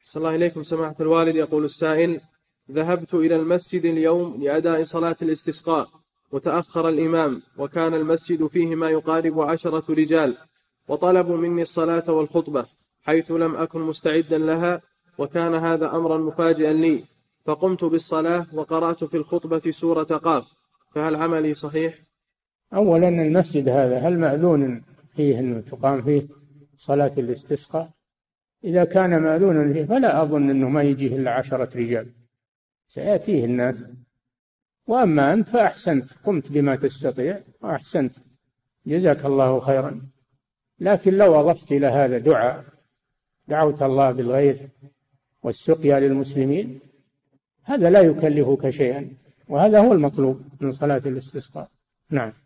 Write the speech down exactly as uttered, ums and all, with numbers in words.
صلى الله إليكم سماحة الوالد. يقول السائل: ذهبت إلى المسجد اليوم لأداء صلاة الاستسقاء وتأخر الإمام، وكان المسجد فيه ما يقارب عشرة رجال، وطلبوا مني الصلاة والخطبة حيث لم أكن مستعدا لها، وكان هذا أمرا مفاجئا لي، فقمت بالصلاة وقرأت في الخطبة سورة قاف، فهل عملي صحيح؟ أولا المسجد هذا هل مأذون فيه أنه تقام فيه صلاة الاستسقاء؟ إذا كان مأذونا فيه فلا أظن أنه ما يجيه إلا عشرة رجال، سيأتيه الناس. وأما أنت فأحسنت، قمت بما تستطيع وأحسنت، جزاك الله خيرا. لكن لو أضفت إلى هذا دعاء، دعوت الله بالغيث والسقيا للمسلمين، هذا لا يكلفك شيئا، وهذا هو المطلوب من صلاة الاستسقاء. نعم.